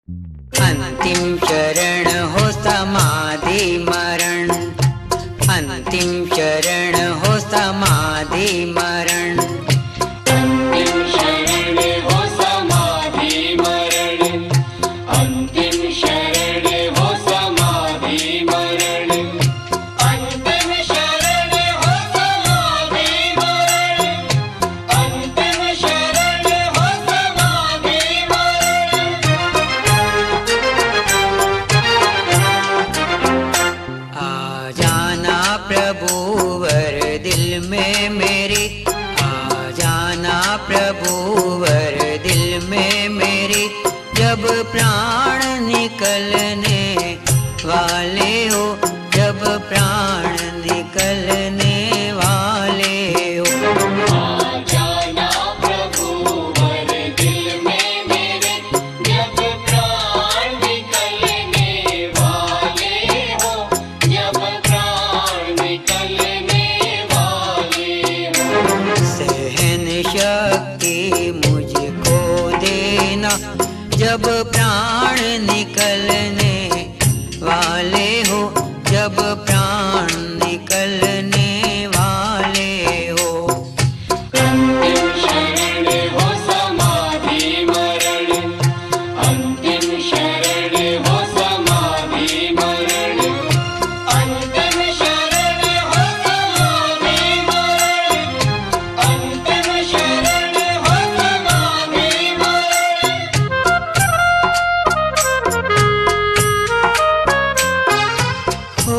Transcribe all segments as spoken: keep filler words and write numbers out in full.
अंतिम शरण हो समाधि मरण, अंतिम शरण हो समाधि मरण। अंतिम शरण हो समाधि मरण, अंतिम शरण हो समाधि मरण, अंतिम शरण हो समाधि मरण, अंतिम शरण हो समाधि मरण। आ जाना प्रभु वर दिल में मेरे, आ जाना प्रभु वर दिल में मेरे, जब प्राण निकलने वाले हो, जब प्राण निकलने वाले हो। आ जाना प्रभु वर दिल में मेरे, जब प्राण निकलने वाले हो, जब प्राण निकलने वाले हो। सहन शक्ति मुझको देना, जब प्राण निकलने वाले हो, जब प्राण निकलने वाले हो। अंतिम शरण हो समाधि मरण, अंतिम शरण हो समाधि मरण, अंतिम शरण हो समाधि मरण, अंतिम शरण हो समाधि मरण। हो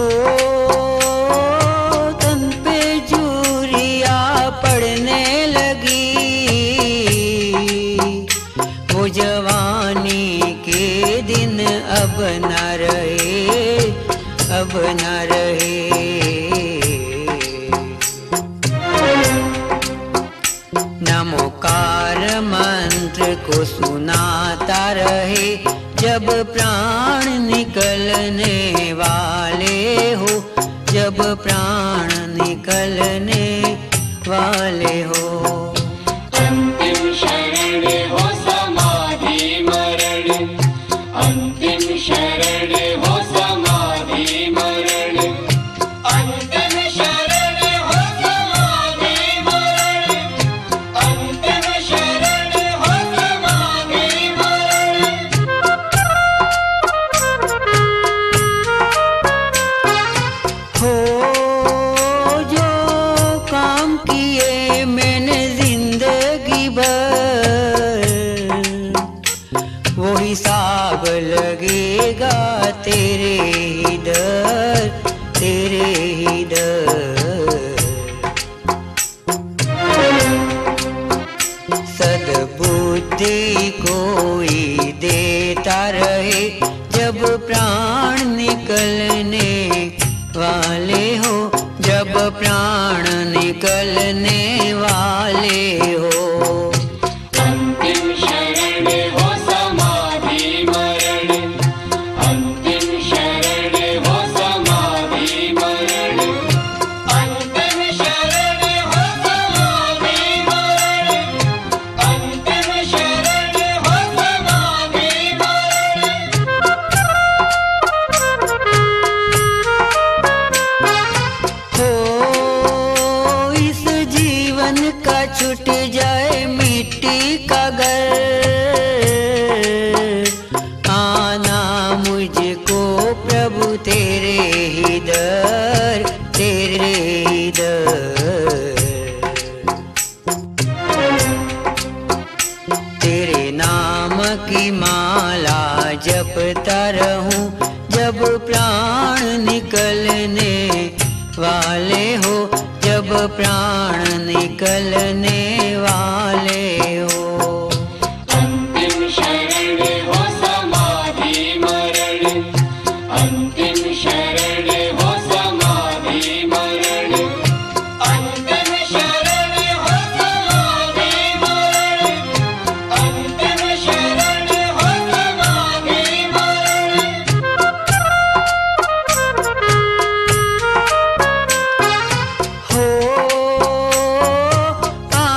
तन पे चूरिया पड़ने लगी, वो जवानी के दिन अब न रहे, अब न रहे। नमोकार मंत्र को सुनाता रहे, जब प्राण निकलने वाले हो, जब प्राण निकलने वाले हो। अंतिम शरण हो समाधि मरण, अंतिम शरण हो समाधि मरण, अंतिम शरण हो समाधि मरण, अंतिम शरण हो समाधि मरण। हो जो काम किए मैंने जिंदगी भर, वो हिसाब लगेगा तेरे ही दर, तेरे ही दर। सद्बुद्धि कोई देता रहे, जब प्राण निकलने वाले हो, जब प्राण निकलने वाले हो। अंतिम शरण हो समाधि मरण, अंतिम शरण हो समाधि मरण, अंतिम शरण हो समाधि मरण, अंतिम शरण हो समाधि मरण। हो इस जीवन का छूट जाए मिट्टी का घर, आना मुझको प्रभु तेरे ही दर, तेरे ही दर। तेरे नाम की माला जपता रहूं, जब प्राण निकलने वाले हो, जब प्राण निकलने वाले हो। अंतिम शरण हो समाधि मरण, अंतिम शरण हो समाधि मरण, अंतिम शरण हो समाधि मरण, अंतिम शरण हो समाधि मरण। हो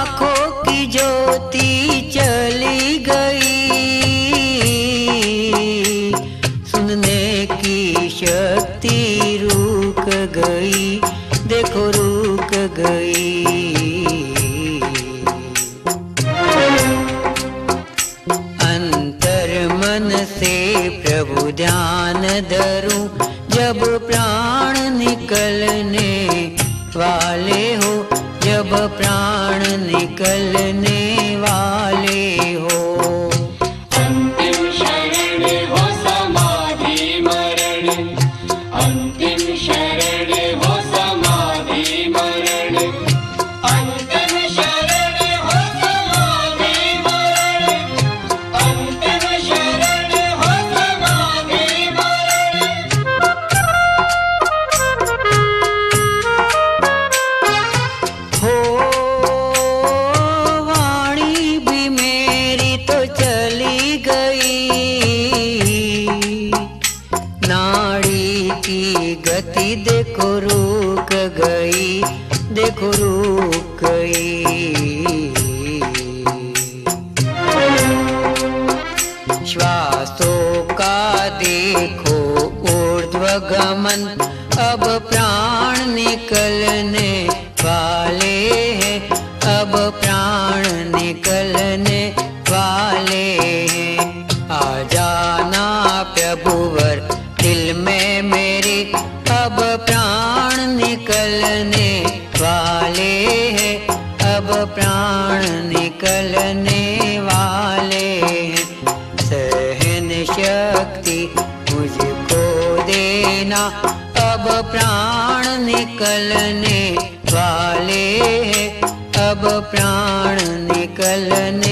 मन से प्रभु ध्यान धरूं, जब प्राण निकलने वाले हो, जब प्राण निकलने वाले हो। अंतिम शरण हो समाधि मरण, अंतिम शरण हो समाधि मरण, अंतिम शरण हो समाधि मरण, अंतिम शरण हो समाधि मरण। हो वाणी भी मेरी तो चली गई, नाड़ी की गति देखो रुक गई, देखो रुक गई। श्वासों का देखो ऊर्ध्वगमन, अब प्राण निकलने वाले हैं, अब प्राण निकलने वाले हैं। आ जाना प्रभुवर दिल में मेरे, अब प्राण निकलने वाले हैं, अब प्राण निकलने वाले हैं। सहन शक्ति मुझको देना, अब प्राण निकलने वाले हैं, अब प्राण निकलने